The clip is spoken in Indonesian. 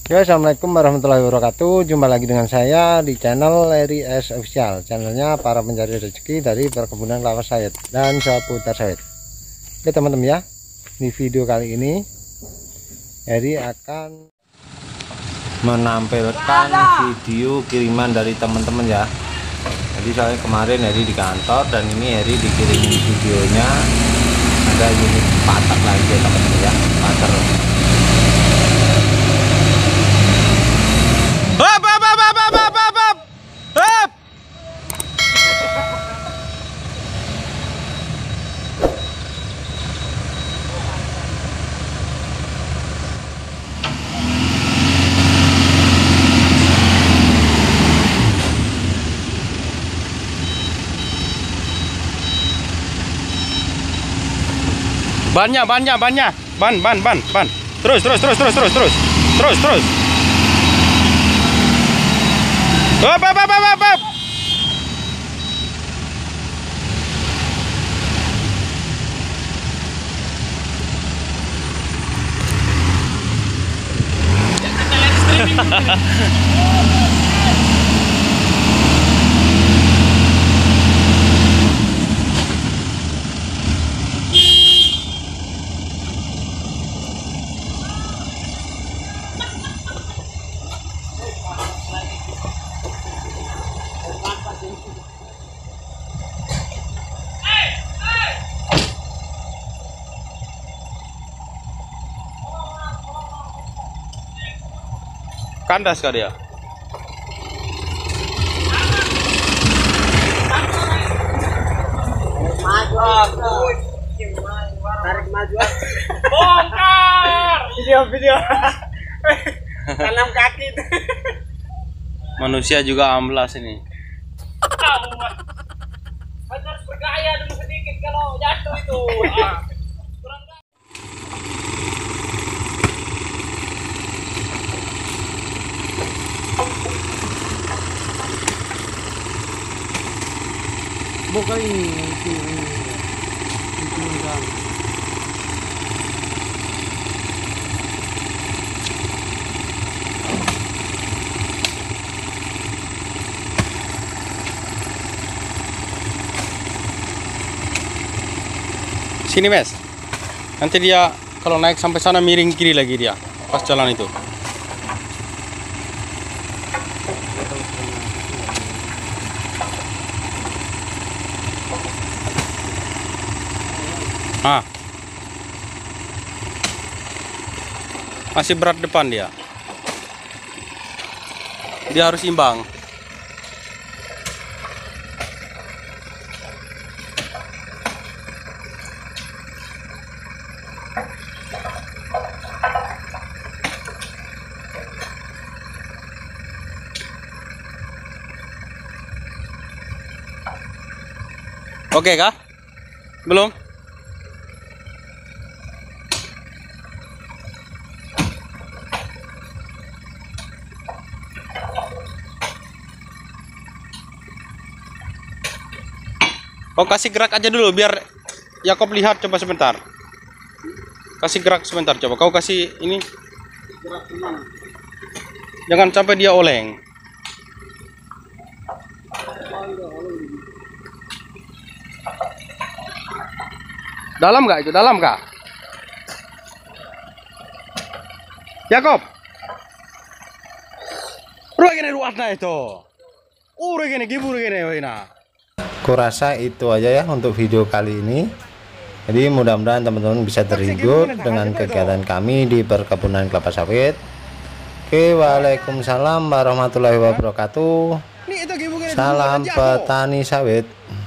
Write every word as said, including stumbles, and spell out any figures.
Ya, assalamualaikum warahmatullahi wabarakatuh. Jumpa lagi dengan saya di channel Eri S Official, channelnya para pencari rezeki dari perkebunan kelapa sawit dan seputar sawit. Oke teman-teman ya, di video kali ini Eri akan menampilkan video kiriman dari teman-teman ya. Jadi saya kemarin Eri di kantor dan ini Eri dikirimin videonya, ada unit patak lagi ya teman-teman ya, patar. Hop, hop, hop, hop, hop, hop, hop, hop. Hop. Bannya, bannya, bannya, ban, ban, ban, ban. Terus, terus, terus, terus, terus, terus, terus, terus. Hop, hop, hop, hop, hop. Kandas kah dia? Tarik maju. Bongkar! Video video. Tanam kaki itu. Manusia juga amblas ini. Harus bergaya dulu sedikit kalau jatuh itu. Ah. Bukan ini, itu ini. Itu enggak. Sini Mes. Nanti dia kalau naik sampai sana miring kiri lagi dia pas jalan itu. Ah. Masih berat depan dia. Dia harus imbang. Oke kah? Belum? Oh, kasih gerak aja dulu biar Yakob lihat, coba sebentar. Kasih gerak sebentar coba. Kau kasih ini. Jangan sampai dia oleng. Dalam nggak itu? Dalam kah? Yakob. Ruang ini ruatnya itu. Ure gini, gibur gini, wina. Kurasa itu aja ya untuk video kali ini. Jadi mudah-mudahan teman-teman bisa terhibur dengan kegiatan kami di perkebunan kelapa sawit. Oke, waalaikumsalam warahmatullahi wabarakatuh. Salam petani sawit.